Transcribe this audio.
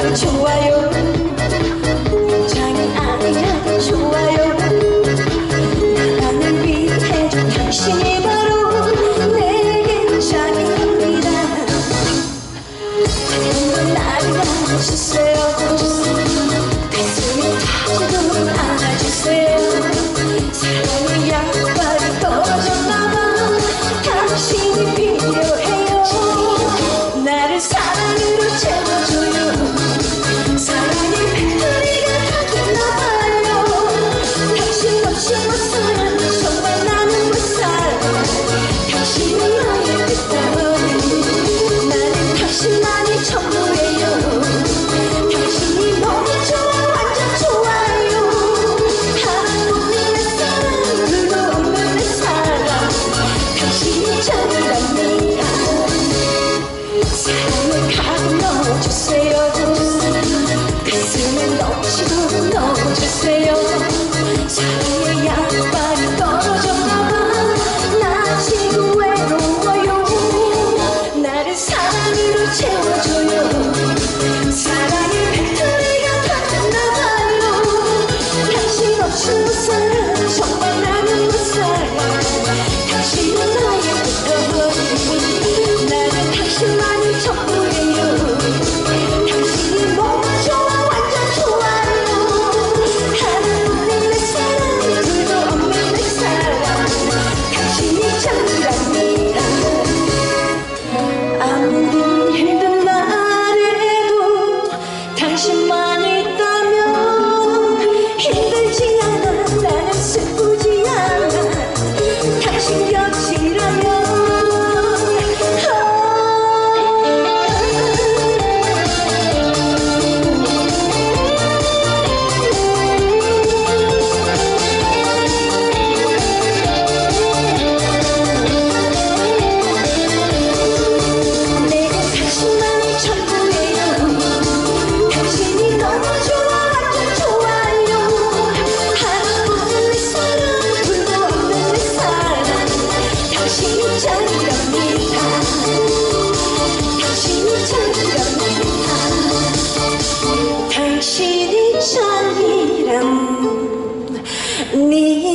좋아요. 짱이 아니라도 좋아요. 나를 위해 당신이 바로 내겐 짱입니다. 한번 나를 안아주세요. 가슴이 터지도록 안아주세요. 사랑의 양발이 떨어졌나봐. 당신이 필요해요. 나를 사랑으로 채워줘요. 사랑의 배터리가 다 됐나봐요. 당신 없이 못 살아. 정말 나는 못 살아. 당신은 나의 배터리. 나는 당신만이 전부예요. 당신이 너무 좋아. 완전 좋아요. 하나뿐인 내 사랑, 둘도 없는 내 사랑. 당신이 짱이랍니다. 사랑을 가득 넣어주세요. 가슴에 넘치도록 넣어주세요. 사랑의 양발이 떨어졌나봐. 나 지금 외로워요. 나를 사랑으로 채워줘요. 사랑의 배터리가 다 됐나봐요. 당신 없이 못 살아. 정말 나는 못 살아. 당신은 나의 배터리. 나는 당신만이 전부예요. 당신이 너무 좋아. 완전 좋아요. 하나뿐인 내 사랑, 둘도 없는 내 사랑. 당신이 짱이랍니다. 아무리 힘든 날에도 당신만 있다면 힘들지 않아. 나는 슬프지 않아. 당신 곁이라면. 내가 당신만이 전부예요. 당신이 너무 좋아. 완전 좋아요. 하나뿐인 내 사랑, 둘도 없는 내 사랑. 당신이 짱이랍니다. 당신이 짱이랍니다. 당신이 짱이랍니다.